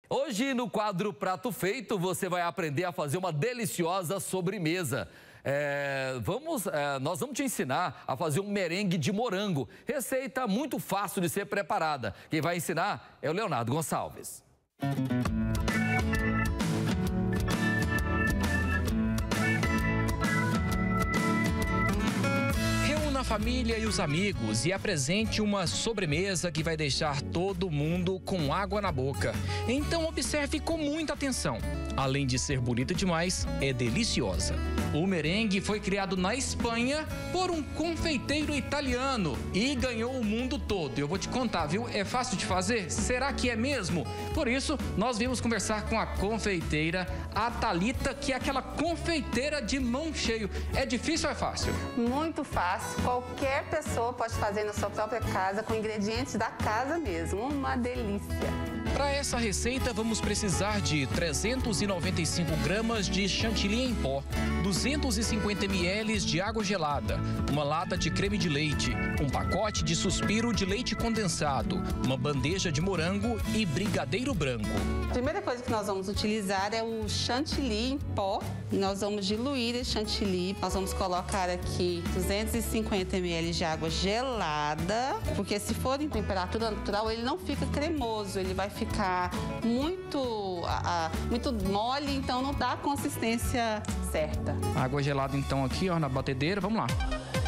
Hoje, no quadro Prato Feito, você vai aprender a fazer uma deliciosa sobremesa. Nós vamos te ensinar a fazer um merengue de morango. Receita muito fácil de ser preparada. Quem vai ensinar é o Leonardo Gonçalves. A família e os amigos e apresente uma sobremesa que vai deixar todo mundo com água na boca. Então observe com muita atenção. Além de ser bonita demais, é deliciosa. O merengue foi criado na Espanha por um confeiteiro italiano e ganhou o mundo todo. Eu vou te contar, viu? É fácil de fazer? Será que é mesmo? Por isso, nós viemos conversar com a confeiteira, a Thalita, que é aquela confeiteira de mão cheio. É difícil ou é fácil? Muito fácil. Qualquer pessoa pode fazer na sua própria casa, com ingredientes da casa mesmo. Uma delícia. Para essa receita, vamos precisar de 395 gramas de chantilly em pó, 250 ml de água gelada, uma lata de creme de leite, um pacote de suspiro de leite condensado, uma bandeja de morango e brigadeiro branco. A primeira coisa que nós vamos utilizar é o chantilly em pó. Nós vamos diluir esse chantilly. Nós vamos colocar aqui 250 ml de água gelada, porque se for em temperatura natural, ele não fica cremoso, ele vai ficar muito mole, então não dá a consistência certa. Água gelada então aqui, ó, na batedeira, vamos lá.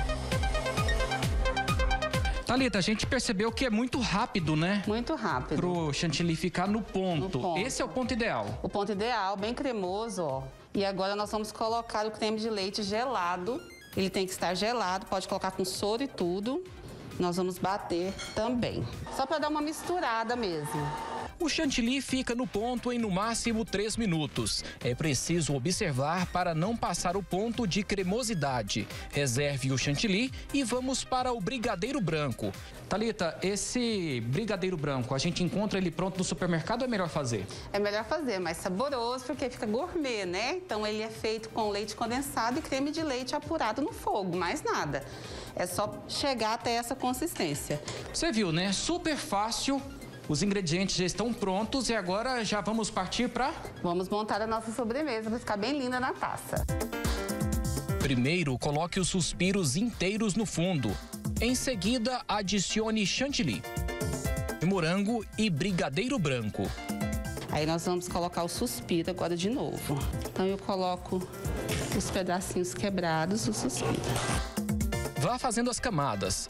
Thalita, a gente percebeu que é muito rápido, né? Muito rápido. Pro chantilly ficar no ponto. Esse é o ponto ideal. O ponto ideal, bem cremoso, ó. E agora nós vamos colocar o creme de leite gelado. Ele tem que estar gelado, pode colocar com soro e tudo. Nós vamos bater também. Só para dar uma misturada mesmo. O chantilly fica no ponto em no máximo 3 minutos. É preciso observar para não passar o ponto de cremosidade. Reserve o chantilly e vamos para o brigadeiro branco. Thalita, esse brigadeiro branco, a gente encontra ele pronto no supermercado ou é melhor fazer? É melhor fazer, mais saboroso, porque fica gourmet, né? Então ele é feito com leite condensado e creme de leite apurado no fogo, mais nada. É só chegar até essa consistência. Você viu, né? Super fácil. Os ingredientes já estão prontos e agora já vamos partir para... Vamos montar a nossa sobremesa para ficar bem linda na taça. Primeiro, coloque os suspiros inteiros no fundo. Em seguida, adicione chantilly, morango e brigadeiro branco. Aí nós vamos colocar o suspiro agora de novo. Então eu coloco os pedacinhos quebrados do suspiro. Vá fazendo as camadas.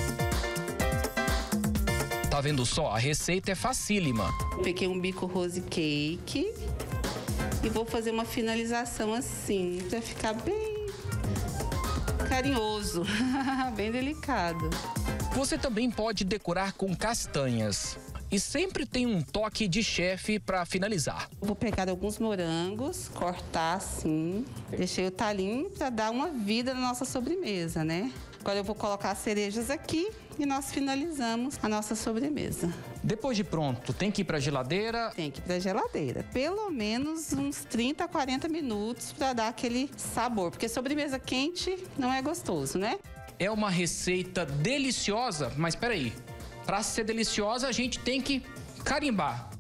Tá vendo só? A receita é facílima. Peguei um bico rose cake e vou fazer uma finalização assim, pra ficar bem carinhoso, bem delicado. Você também pode decorar com castanhas. E sempre tem um toque de chefe para finalizar. Vou pegar alguns morangos, cortar assim. Deixei o talinho para dar uma vida na nossa sobremesa, né? Agora eu vou colocar as cerejas aqui e nós finalizamos a nossa sobremesa. Depois de pronto, tem que ir para a geladeira? Tem que ir para a geladeira. Pelo menos uns 30 a 40 minutos para dar aquele sabor. Porque sobremesa quente não é gostoso, né? É uma receita deliciosa, mas peraí. Para ser deliciosa, a gente tem que carimbar.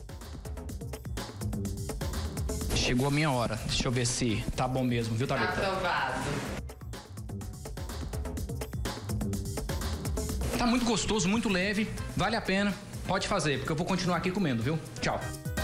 Chegou a minha hora. Deixa eu ver se tá bom mesmo, viu, Thalita? Aprovado. Tá muito gostoso, muito leve, vale a pena. Pode fazer, porque eu vou continuar aqui comendo, viu? Tchau.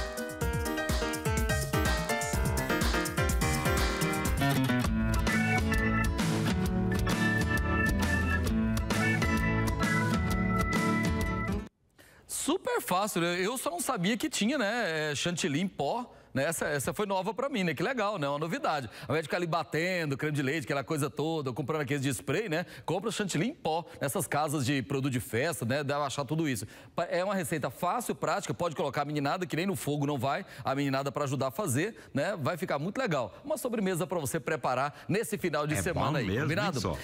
Super fácil, né? Eu só não sabia que tinha, né, chantilly em pó. Né? Essa foi nova pra mim, né? Que legal, né? Uma novidade. Ao invés de ficar ali batendo, creme de leite, aquela coisa toda, comprando aqueles de spray, né? Compra o chantilly em pó nessas casas de produto de festa, né? Dá pra achar tudo isso. É uma receita fácil, prática, pode colocar a meninada, que nem no fogo não vai, a meninada pra ajudar a fazer, né? Vai ficar muito legal. Uma sobremesa pra você preparar nesse final de semana aí, mesmo, combinado?